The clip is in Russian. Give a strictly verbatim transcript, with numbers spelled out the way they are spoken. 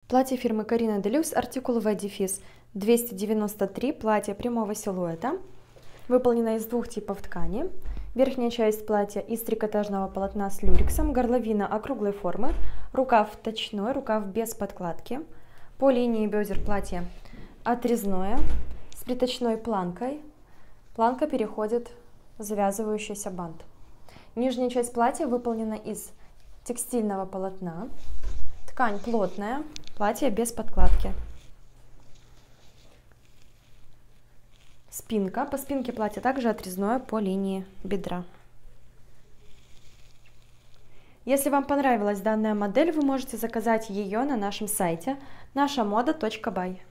Платье фирмы Carina Deluxe, артикул V-дефис двести девяносто три, платье прямого силуэта, выполнено из двух типов ткани. Верхняя часть платья из трикотажного полотна с люрексом, горловина округлой формы, рукав точной, рукав без подкладки. По линии бедер платье отрезное, с приточной планкой. Планка переходит в завязывающийся бант. Нижняя часть платья выполнена из текстильного полотна. Ткань плотная, платье без подкладки. Спинка. По спинке платья также отрезное по линии бедра. Если вам понравилась данная модель, вы можете заказать ее на нашем сайте наша мода точка бай.